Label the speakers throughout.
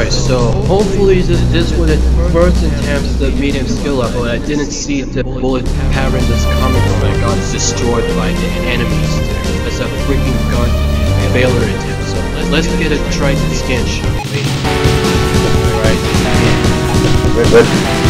Speaker 1: Alright, so hopefully this was the first attempt at the medium skill level. I didn't see the bullet pattern that's coming from it got destroyed by the enemies. That's a freaking gun failure attempt. So let's get a try to scan, shall we? Alright.
Speaker 2: Good.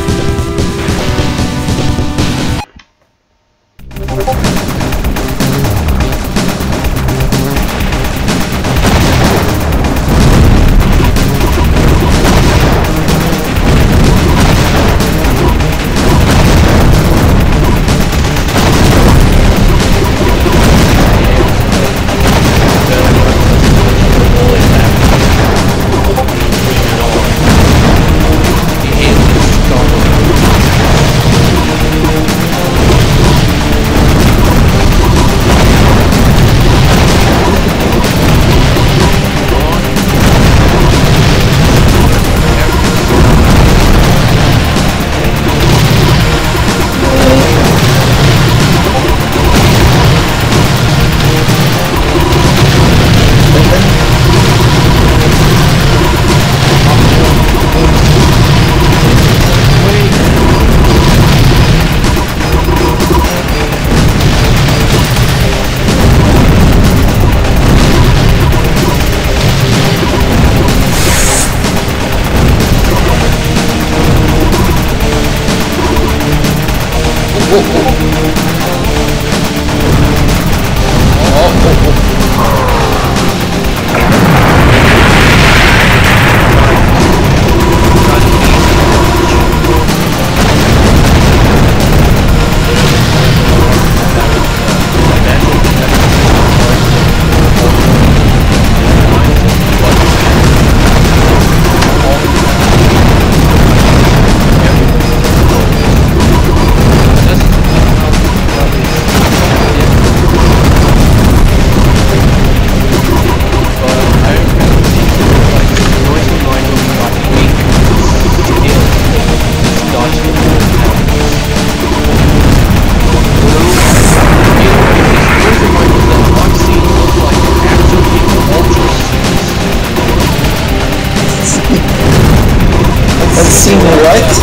Speaker 3: Seeing what?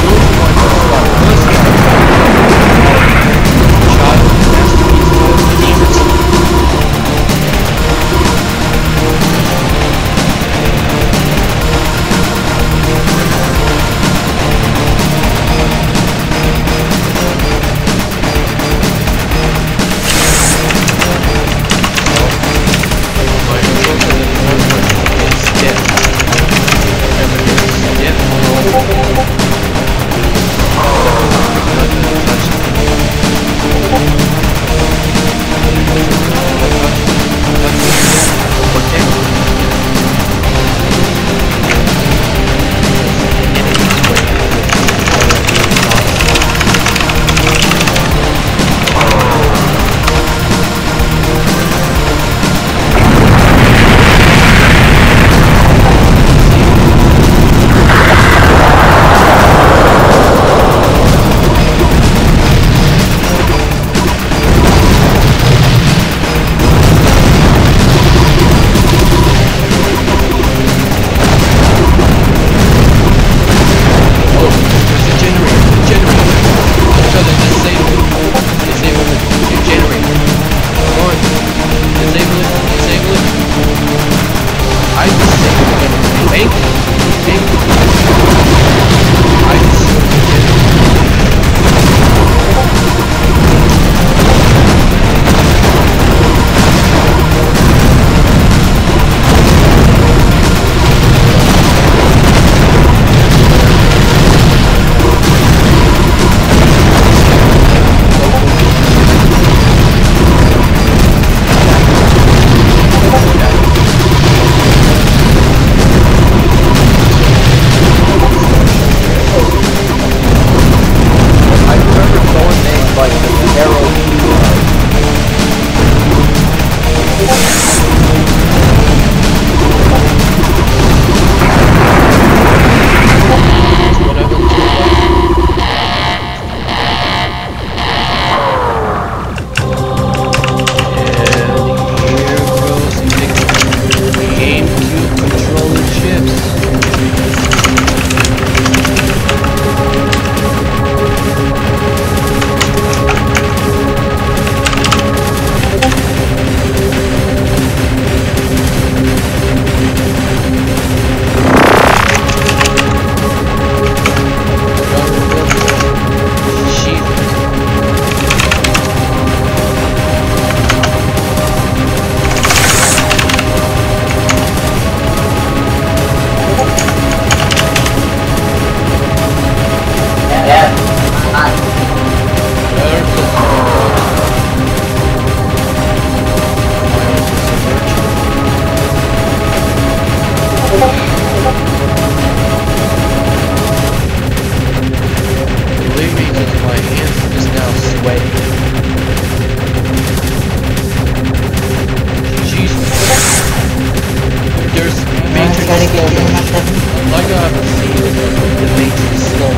Speaker 1: Like I've seen the Matrix slow.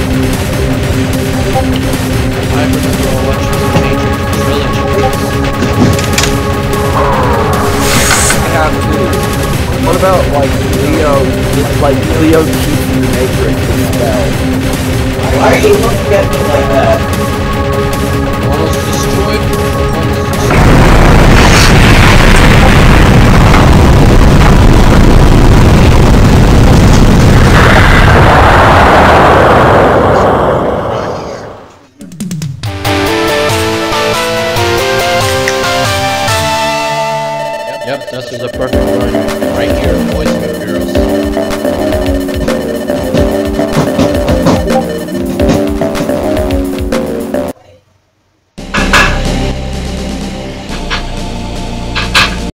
Speaker 1: I remember watching the Matrix trilogy.
Speaker 2: I have too. What about like Leo teaching the Matrix as well?
Speaker 3: Why are you looking at me like that?
Speaker 1: Almost destroyed. Yep, this is a perfect run right here, boys and girls.